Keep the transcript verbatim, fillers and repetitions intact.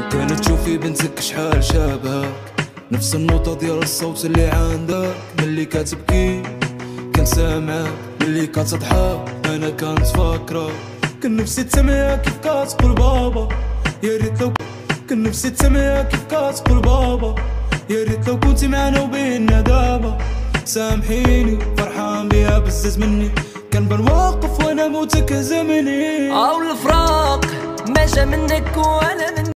لو كانت تشوفي بنتك شحال شابهك، نفس النوطة ديال الصوت اللي عندك. ملي كتبكي كنسامعك، ملي كتضحك انا كنتفكرك. كان نفسي تسمعها كيف كتقول بابا، يا ريت لو كان نفسي تسمعها كيف كتقول بابا. يا ريت لو كنتي معنا وبيننا دابا. سامحيني فرحان بيها بزز مني، كنبان واقف وانا موتك زمني. او الفراق ما جا منك ولا من